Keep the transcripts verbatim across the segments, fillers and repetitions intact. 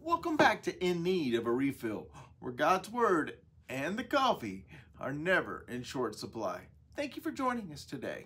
Welcome back to In Need of a Refill, where God's Word and the coffee are never in short supply. Thank you for joining us today.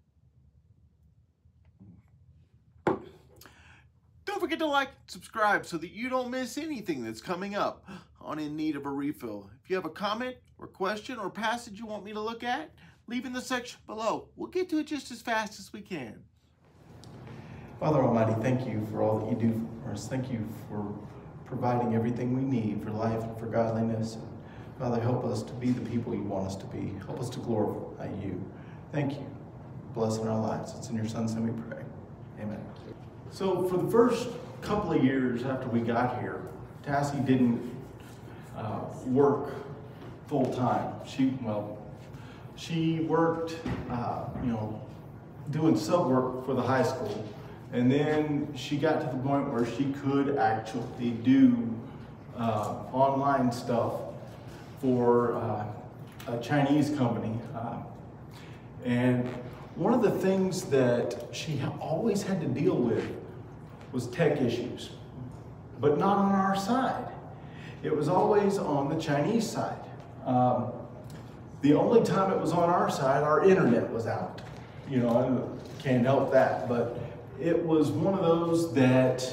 Don't forget to like and subscribe so that you don't miss anything that's coming up on In Need of a Refill. If you have a comment or question or passage you want me to look at, leave in the section below. We'll get to it just as fast as we can. Father Almighty, thank you for all that you do for us. Thank you for providing everything we need for life and for godliness. Father, help us to be the people you want us to be. Help us to glorify you. Thank you. Bless in our lives. It's in your Son's name we pray. Amen. So for the first couple of years after we got here, Tassie didn't uh, work full time. She, well, she worked, uh, you know, doing sub work for the high school. And then she got to the point where she could actually do uh, online stuff for uh, a Chinese company. Uh, and one of the things that she always had to deal with was tech issues, but not on our side. It was always on the Chinese side. Um, the only time it was on our side, our internet was out. You know, I can't help that, but it was one of those that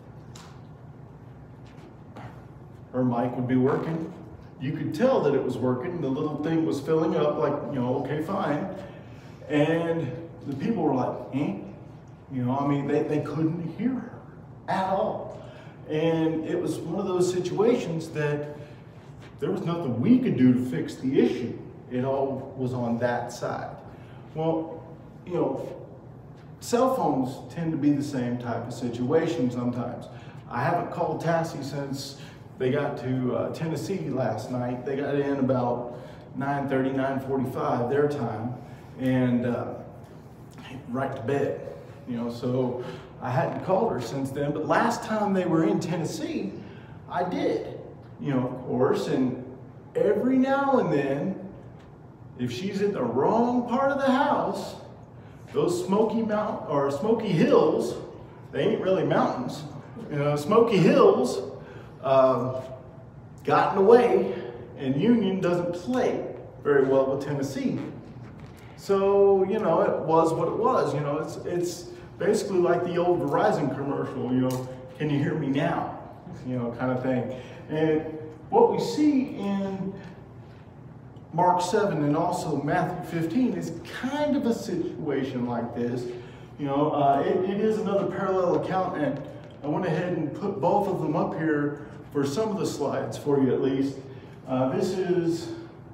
her mic would be working. You could tell that it was working. The little thing was filling up like, you know, okay, fine. And the people were like, eh? You know, I mean, they, they couldn't hear her at all. And it was one of those situations that there was nothing we could do to fix the issue. It all was on that side. Well, you know, cell phones tend to be the same type of situation sometimes. I haven't called Tassie since they got to uh, Tennessee last night. They got in about nine thirty, nine forty-five their time, and uh, right to bed. You know, so I hadn't called her since then. But last time they were in Tennessee, I did. You know, of course, and every now and then, if she's in the wrong part of the house, those Smoky Mount or Smoky Hills, they ain't really mountains. You know, Smoky Hills uh, got in the way, and Union doesn't play very well with Tennessee. So, you know, it was what it was. You know, it's it's basically like the old Verizon commercial, you know, can you hear me now? You know, kind of thing. And what we see in Mark seven and also Matthew fifteen is kind of a situation like this. You know, uh, it, it is another parallel account, and I went ahead and put both of them up here for some of the slides for you at least. Uh, this is,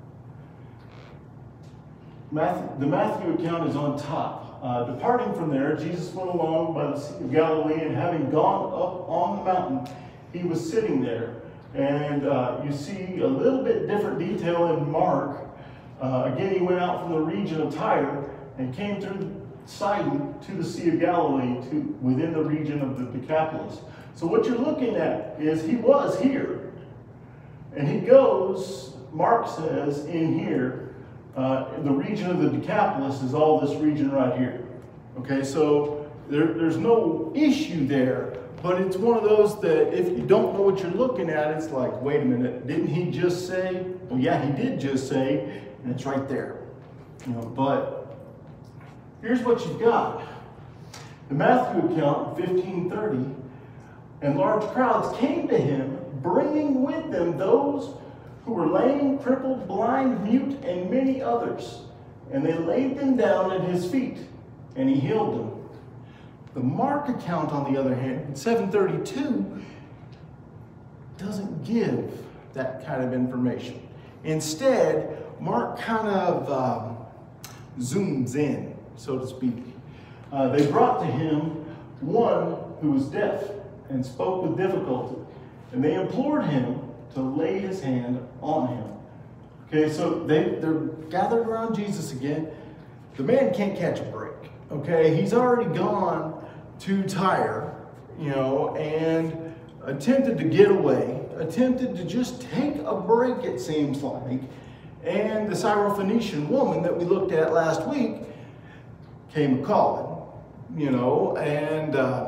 Matthew, the Matthew account is on top. Uh, departing from there, Jesus went along by the Sea of Galilee, and having gone up on the mountain, he was sitting there. And uh, you see a little bit different detail in Mark. Uh, again, he went out from the region of Tyre and came through Sidon to the Sea of Galilee, to within the region of the Decapolis. So what you're looking at is he was here. And he goes, Mark says, in here, uh, in the region of the Decapolis is all this region right here. Okay, so there, there's no issue there. But it's one of those that if you don't know what you're looking at, it's like, wait a minute, didn't he just say? Well, yeah, he did just say, and it's right there. You know, but here's what you've got. The Matthew account, fifteen thirty, and large crowds came to him, bringing with them those who were lame, crippled, blind, mute, and many others. And they laid them down at his feet, and he healed them. The Mark account, on the other hand, seven thirty-two, doesn't give that kind of information. Instead, Mark kind of um, zooms in, so to speak. Uh, they brought to him one who was deaf and spoke with difficulty, and they implored him to lay his hand on him. Okay, so they, they're gathered around Jesus again. The man can't catch a break. Okay, he's already gone to Tyre, you know, and attempted to get away, attempted to just take a break, it seems like. And the Syrophoenician woman that we looked at last week came a-calling, you know, and uh,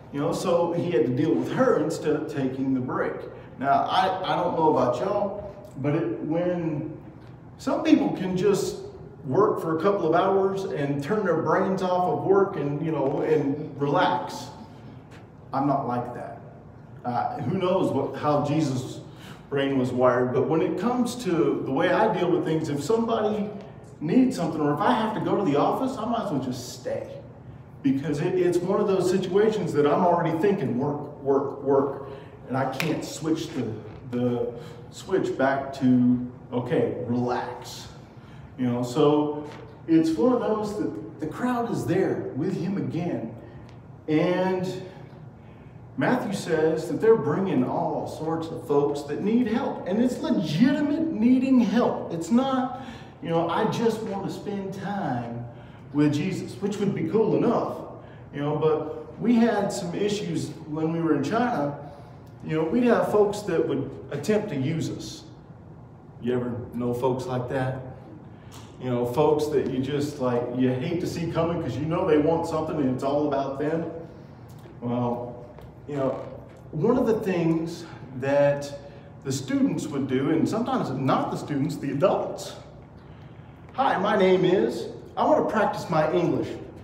You know, so he had to deal with her instead of taking the break. Now, I, I don't know about y'all, but it, when some people can just work for a couple of hours and turn their brains off of work and, you know, and relax. I'm not like that. Uh, who knows what how Jesus' brain was wired, but when it comes to the way I deal with things, if somebody needs something or if I have to go to the office, I might as well just stay. Because it, it's one of those situations that I'm already thinking work, work, work, and I can't switch the, the switch back to, okay, relax. You know, so it's one of those that the crowd is there with him again. And Matthew says that they're bringing all sorts of folks that need help. And it's legitimate needing help. It's not, you know, I just want to spend time with Jesus, which would be cool enough. You know, but we had some issues when we were in China. You know, we'd have folks that would attempt to use us. You ever know folks like that? You know, folks that you just like, you hate to see coming because you know they want something and it's all about them. Well, you know, one of the things that the students would do, and sometimes not the students, the adults. Hi, my name is, I want to practice my English.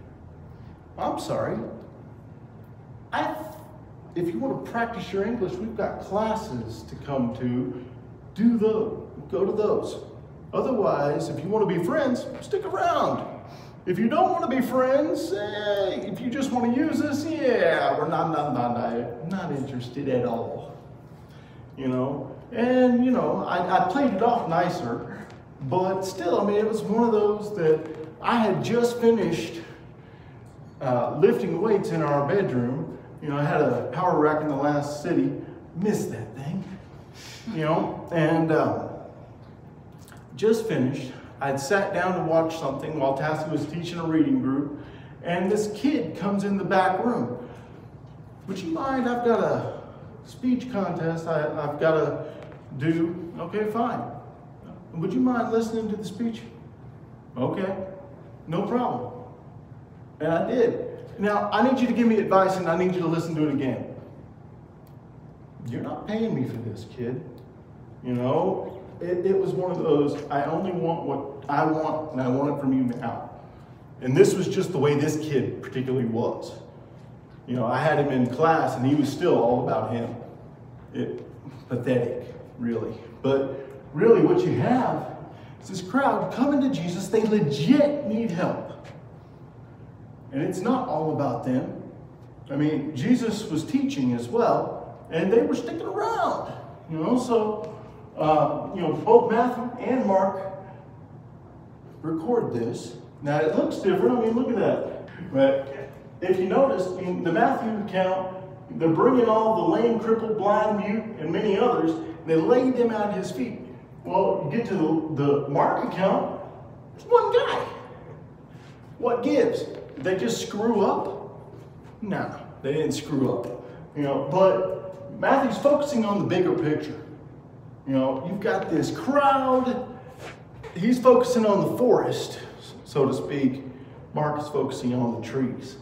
I'm sorry. I, if you want to practice your English, we've got classes to come to. Do those, go to those. Otherwise, if you want to be friends, stick around. If you don't want to be friends, eh, if you just want to use us, yeah, we're not, not, not, not, not interested at all. You know, and you know, I, I played it off nicer, but still, I mean, it was one of those that I had just finished uh, lifting weights in our bedroom. You know, I had a power rack in the last city, missed that thing, you know, and um, just finished. I'd sat down to watch something while Tassie was teaching a reading group, and this kid comes in the back room. Would you mind? I've got a speech contest I, I've got to do. Okay, fine. Would you mind listening to the speech? Okay, no problem. And I did. Now, I need you to give me advice, and I need you to listen to it again. You're not paying me for this, kid. You know? It, it was one of those, I only want what I want, and I want it from you now. And this was just the way this kid particularly was. You know, I had him in class, and he was still all about him. It, pathetic, really. But really what you have is this crowd coming to Jesus. They legit need help. And it's not all about them. I mean, Jesus was teaching as well, and they were sticking around. You know, so... Uh, you know, both Matthew and Mark record this. Now, it looks different. I mean, look at that. But if you notice, in the Matthew account, they're bringing all the lame, crippled, blind, mute, and many others, and they laid them at his feet. Well, you get to the, the Mark account, there's one guy. What gives? Did they just screw up? No, they didn't screw up. You know, but Matthew's focusing on the bigger picture. You know, you've got this crowd. He's focusing on the forest, so to speak. Mark is focusing on the trees.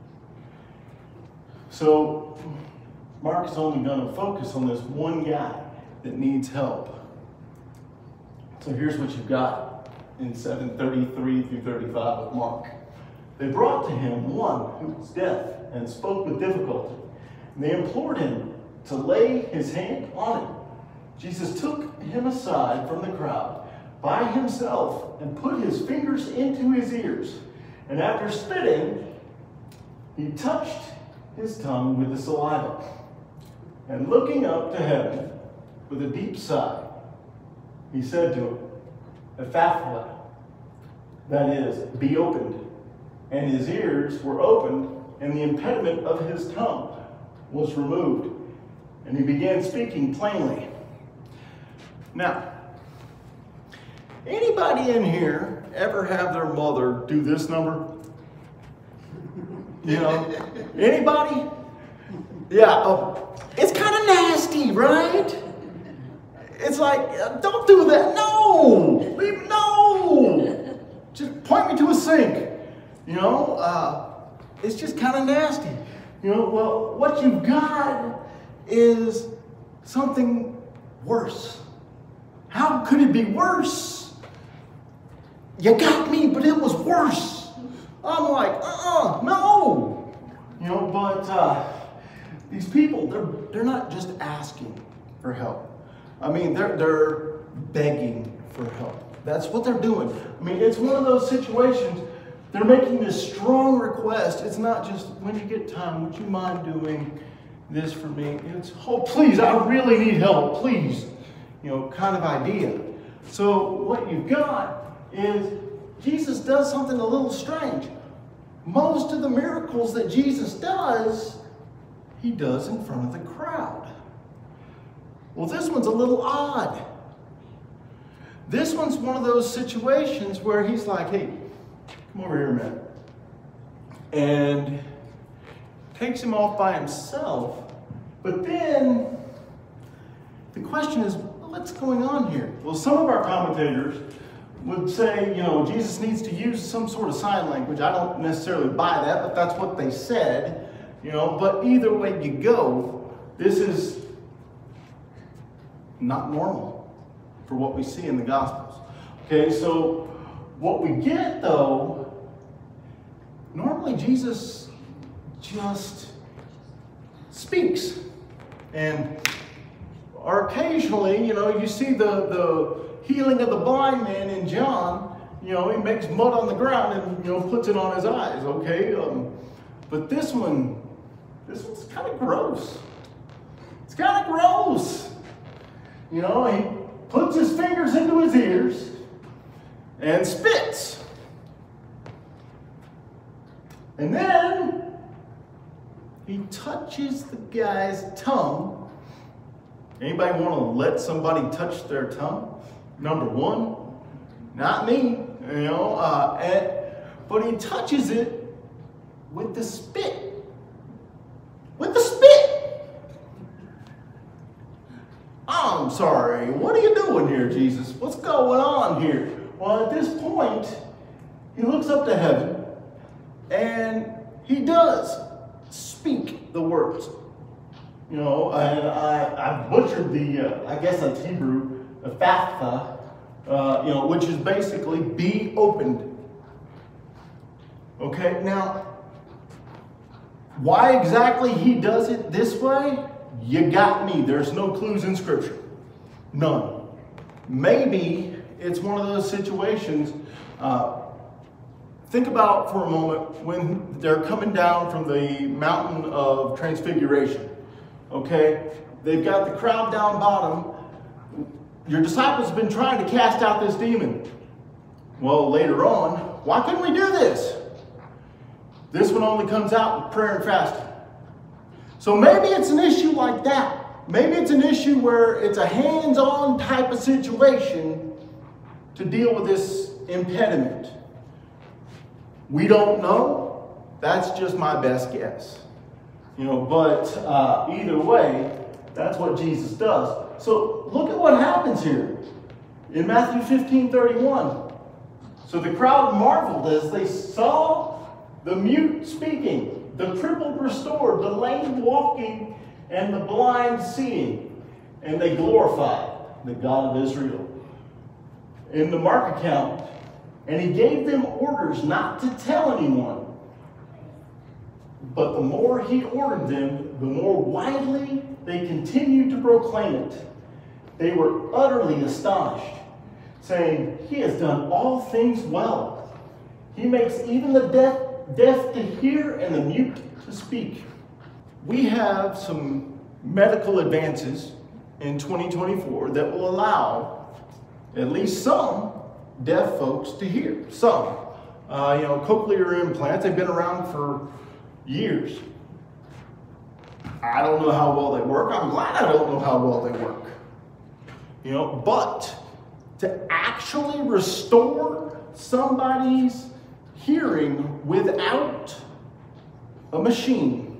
So Mark is only going to focus on this one guy that needs help. So here's what you've got in seven thirty-three through thirty-five of Mark. They brought to him one who was deaf and spoke with difficulty. And they implored him to lay his hand on him. Jesus took him aside from the crowd by himself and put his fingers into his ears. And after spitting, he touched his tongue with the saliva. And looking up to heaven with a deep sigh, he said to him, Ephphatha, that is, be opened. And his ears were opened, and the impediment of his tongue was removed. And he began speaking plainly. Now, anybody in here ever have their mother do this number? You know, anybody? Yeah, oh, it's kind of nasty, right? It's like, uh, don't do that. No, leave, no. Just point me to a sink. You know, uh, it's just kind of nasty. You know, well, what you've got is something worse. How could it be worse? You got me, but it was worse. I'm like, uh-uh, no. You know, but uh, these people, they're, they're not just asking for help. I mean, they're, they're begging for help. That's what they're doing. I mean, it's one of those situations, they're making this strong request. It's not just, when you get time, would you mind doing this for me? It's, oh, please, I really need help, please. You know, kind of idea. So what you've got is Jesus does something a little strange. Most of the miracles that Jesus does, he does in front of the crowd. Well, this one's a little odd. This one's one of those situations where he's like, hey, come over here a minute. And takes him off by himself. But then the question is, what's going on here? Well, some of our commentators would say, you know, Jesus needs to use some sort of sign language. I don't necessarily buy that, but that's what they said. You know, but either way you go, this is not normal for what we see in the Gospels. Okay, so what we get though, normally Jesus just speaks. And or occasionally, you know, you see the, the healing of the blind man in John, you know, he makes mud on the ground and, you know, puts it on his eyes, okay? Um, but this one, this one's kind of gross. It's kind of gross. You know, he puts his fingers into his ears and spits. And then he touches the guy's tongue. Anybody want to let somebody touch their tongue? Number one, not me, you know, uh, and, but he touches it with the spit. With the spit. I'm sorry, what are you doing here, Jesus? What's going on here? Well, at this point, he looks up to heaven and he does speak the words. You know, and I, I butchered the, uh, I guess that's Hebrew, Ephphatha, uh, you know, which is basically be opened. Okay, now, why exactly he does it this way? You got me. There's no clues in Scripture. None. Maybe it's one of those situations, uh, think about for a moment when they're coming down from the mountain of transfiguration. Okay, they've got the crowd down bottom. Your disciples have been trying to cast out this demon. Well, later on, why couldn't we do this? This one only comes out with prayer and fasting. So maybe it's an issue like that. Maybe it's an issue where it's a hands-on type of situation to deal with this impediment. We don't know. That's just my best guess. You know, but uh, either way, that's what Jesus does. So look at what happens here in Matthew fifteen thirty-one. So the crowd marveled as they saw the mute speaking, the crippled restored, the lame walking, and the blind seeing. And they glorified the God of Israel. In the Mark account, and he gave them orders not to tell anyone. But the more he ordered them, the more widely they continued to proclaim it. They were utterly astonished, saying, he has done all things well. He makes even the deaf, deaf to hear and the mute to speak. We have some medical advances in twenty twenty-four that will allow at least some deaf folks to hear. Some. Uh, you know, cochlear implants, they've been around for years. I don't know how well they work. I'm glad I don't know how well they work. You know, but to actually restore somebody's hearing without a machine,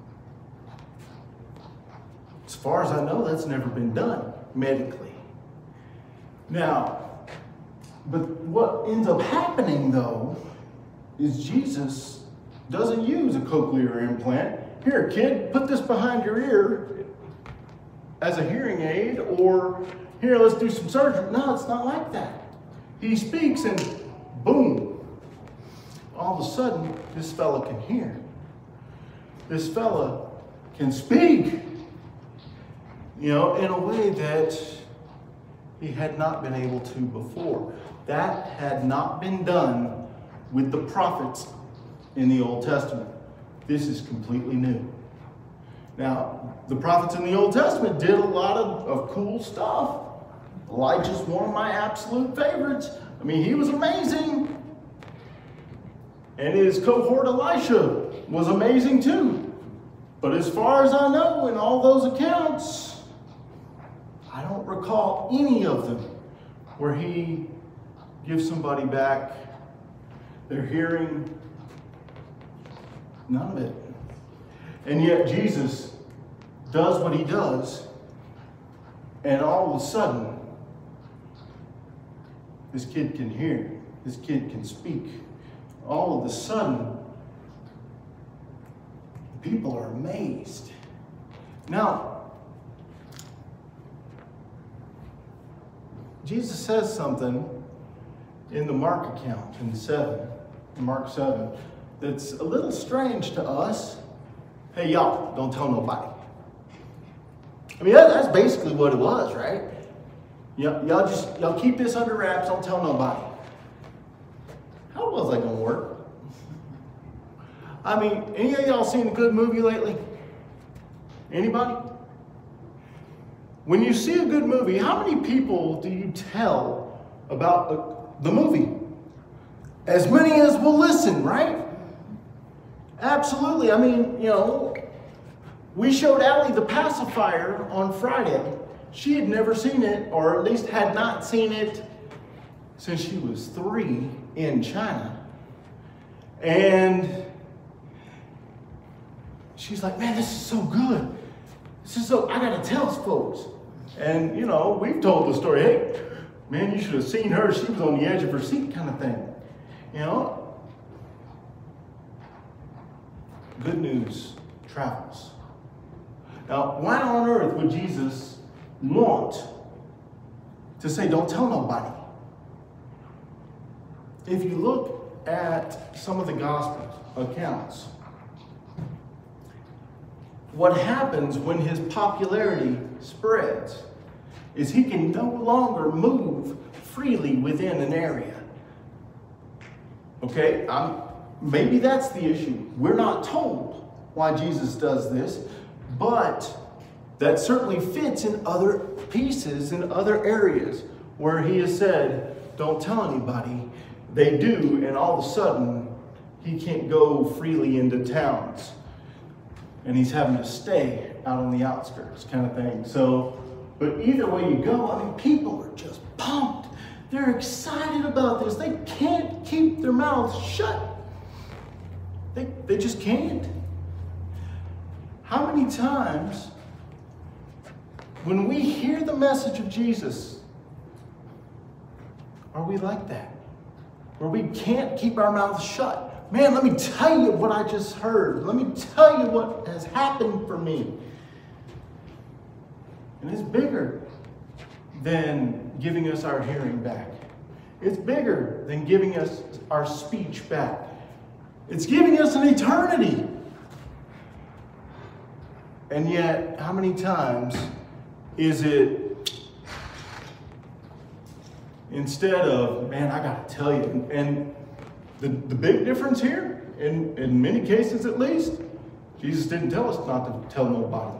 as far as I know, that's never been done medically. Now, but what ends up happening though is Jesus doesn't use a cochlear implant. Here, kid, put this behind your ear as a hearing aid, or here, let's do some surgery. No, it's not like that. He speaks and boom, all of a sudden, this fella can hear. This fella can speak, you know, in a way that he had not been able to before. That had not been done with the prophets in the Old Testament. This is completely new. Now, the prophets in the Old Testament did a lot of, of cool stuff. Elijah's one of my absolute favorites. I mean, he was amazing. And his cohort Elisha was amazing too. But as far as I know, in all those accounts, I don't recall any of them where he gives somebody back their hearing. None of it. And yet Jesus does what he does, and all of a sudden, this kid can hear. This kid can speak. All of a sudden, people are amazed. Now, Jesus says something in the Mark account, in seven, in Mark seven, that's a little strange to us. Hey, y'all, don't tell nobody. I mean, that, that's basically what it was, right? Y'all just, y'all keep this under wraps, don't tell nobody. How was that going to work? I mean, any of y'all seen a good movie lately? Anybody? When you see a good movie, how many people do you tell about uh, the movie? As many as will listen, right? Absolutely. I mean, you know, we showed Allie The Pacifier on Friday. She had never seen it, or at least had not seen it since she was three in China. And she's like, man, this is so good. This is so, I gotta tell folks. And, you know, we've told the story, hey, man, you should have seen her. She was on the edge of her seat kind of thing. You know? Good news travels. Now, why on earth would Jesus want to say, don't tell nobody? If you look at some of the gospel accounts, what happens when his popularity spreads is he can no longer move freely within an area. Okay, I'm, maybe that's the issue. We're not told why Jesus does this, but that certainly fits in other pieces, in other areas where he has said, don't tell anybody. They do, and all of a sudden, he can't go freely into towns. And he's having to stay out on the outskirts kind of thing. So, but either way you go, I mean, people are just pumped. They're excited about this. They can't keep their mouths shut. They, they just can't. How many times when we hear the message of Jesus, are we like that? Where we can't keep our mouths shut. Man, let me tell you what I just heard. Let me tell you what has happened for me. And it's bigger than giving us our hearing back. It's bigger than giving us our speech back. It's giving us an eternity. And yet, how many times is it, instead of, man, I got to tell you, and the, the big difference here, in, in many cases at least, Jesus didn't tell us not to tell nobody.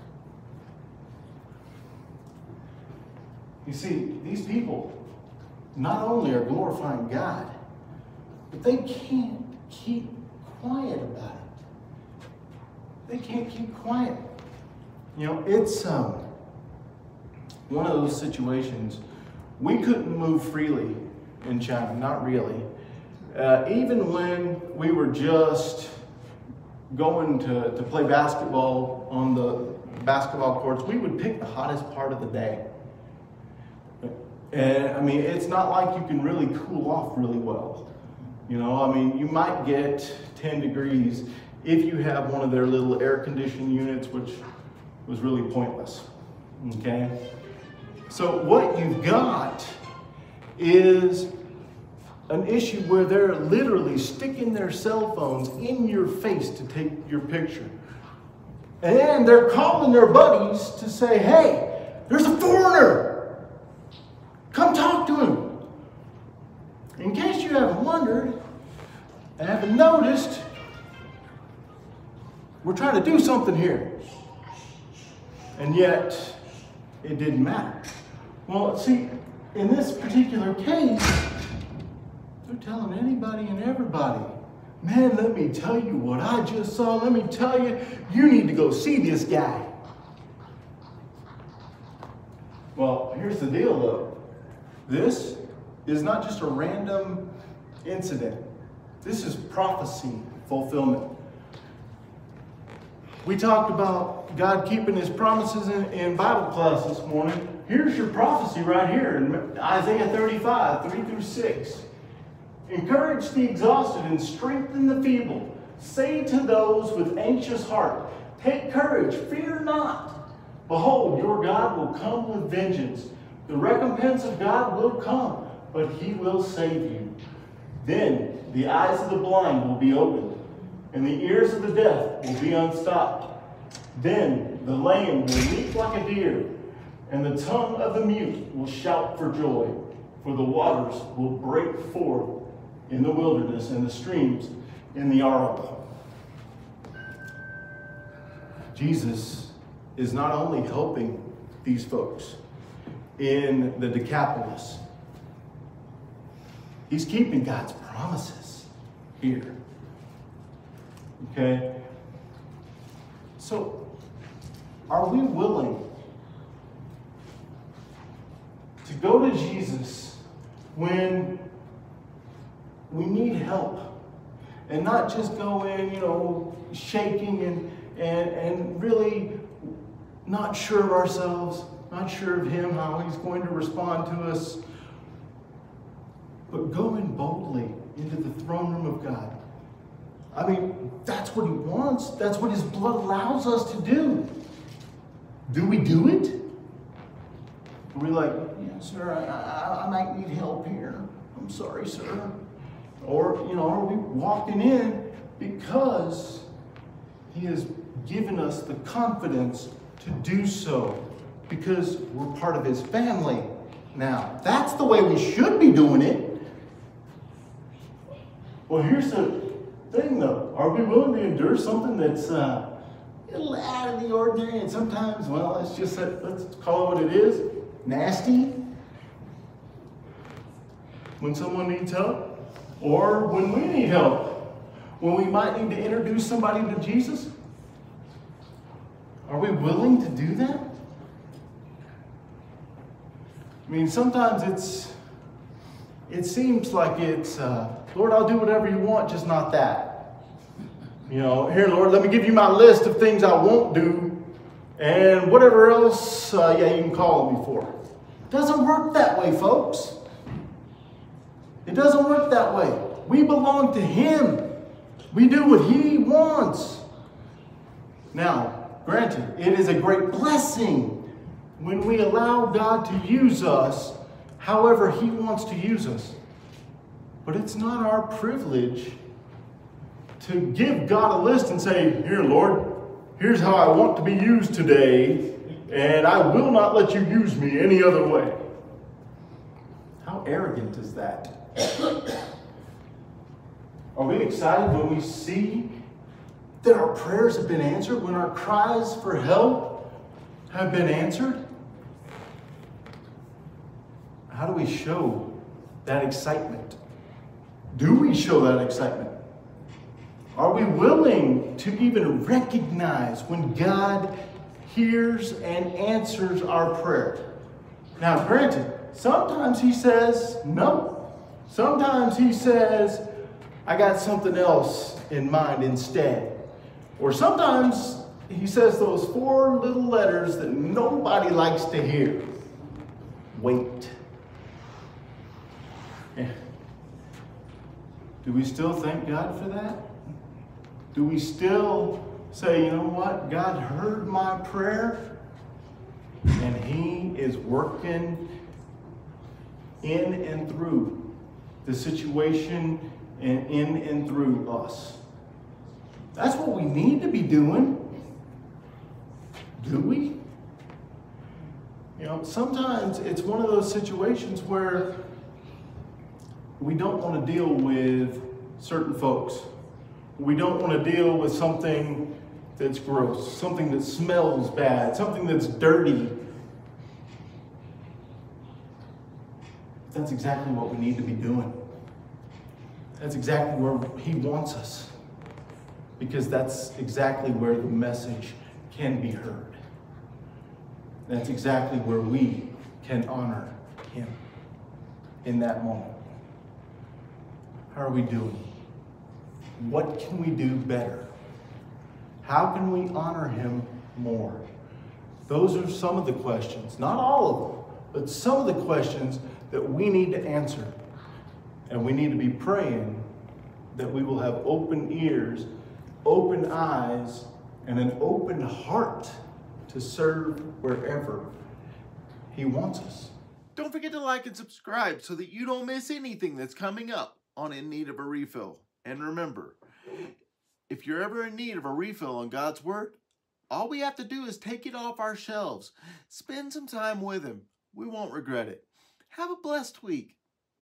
You see, these people not only are glorifying God, but they can't keep quiet about it. They can't keep quiet. You know, it's um, one of those situations. We couldn't move freely in China, not really. Uh, even when we were just going to, to play basketball on the basketball courts, we would pick the hottest part of the day. And I mean, it's not like you can really cool off really well. You know, I mean, you might get ten degrees if you have one of their little air conditioning units, which was really pointless, okay? So what you've got is an issue where they're literally sticking their cell phones in your face to take your picture. And they're calling their buddies to say, hey, there's a foreigner. Come talk to him. In case you haven't wondered, and haven't noticed, we're trying to do something here. And yet, it didn't matter. Well, see, in this particular case, they're telling anybody and everybody, man, let me tell you what I just saw. Let me tell you, you need to go see this guy. Well, here's the deal, though. This is not just a random incident. This is prophecy fulfillment. We talked about God keeping his promises in, in Bible class this morning. Here's your prophecy right here in Isaiah thirty-five, three through six. Encourage the exhausted and strengthen the feeble. Say to those with anxious heart, take courage, fear not. Behold, your God will come with vengeance. The recompense of God will come, but he will save you. Then the eyes of the blind will be opened, and the ears of the deaf will be unstopped. Then the lame will leap like a deer, and the tongue of the mute will shout for joy, for the waters will break forth in the wilderness and the streams in the Araba. Jesus is not only helping these folks in the Decapolis, he's keeping God's promises here. Okay? So, are we willing to go to Jesus when we need help and not just go in, you know, shaking and, and, and really not sure of ourselves, not sure of him, how he's going to respond to us, but go in boldly into the throne room of God? I mean, that's what he wants. That's what his blood allows us to do. Do we do it? Are we like, yeah, sir, I, I, I might need help here. I'm sorry, sir. Or, you know, are we walking in because he has given us the confidence to do so because we're part of his family now? That's the way we should be doing it. Well, here's the thing, though. Are we willing to endure something that's uh, a little out of the ordinary and sometimes, well, let's just say, let's call it what it is, nasty? When someone needs help? Or when we need help? When we might need to introduce somebody to Jesus? Are we willing to do that? I mean, sometimes it's, it seems like it's, uh, Lord, I'll do whatever you want, just not that. You know, here, Lord, let me give you my list of things I won't do, and whatever else, uh, yeah, you can call on me for. It doesn't work that way, folks. It doesn't work that way. We belong to him. We do what he wants. Now, granted, it is a great blessing when we allow God to use us however he wants to use us. But it's not our privilege to give God a list and say, here, Lord, here's how I want to be used today, and I will not let you use me any other way. How arrogant is that? Are we excited when we see that our prayers have been answered, when our cries for help have been answered? How do we show that excitement? Do we show that excitement? Are we willing to even recognize when God hears and answers our prayer? Now, granted, sometimes he says no. Sometimes he says, I got something else in mind instead. Or sometimes he says those four little letters that nobody likes to hear. Wait. Do we still thank God for that? Do we still say, you know what, God heard my prayer and He is working in and through the situation and in and through us? That's what we need to be doing. Do we? You know, sometimes it's one of those situations where we don't want to deal with certain folks. We don't want to deal with something that's gross, something that smells bad, something that's dirty. That's exactly what we need to be doing. That's exactly where He wants us, because that's exactly where the message can be heard. That's exactly where we can honor Him in that moment. How are we doing? What can we do better? How can we honor Him more? Those are some of the questions, not all of them, but some of the questions that we need to answer. And we need to be praying that we will have open ears, open eyes, and an open heart to serve wherever He wants us. Don't forget to like and subscribe so that you don't miss anything that's coming up on In Need of a Refill. And remember, if you're ever in need of a refill on God's Word, all we have to do is take it off our shelves. Spend some time with Him. We won't regret it. Have a blessed week.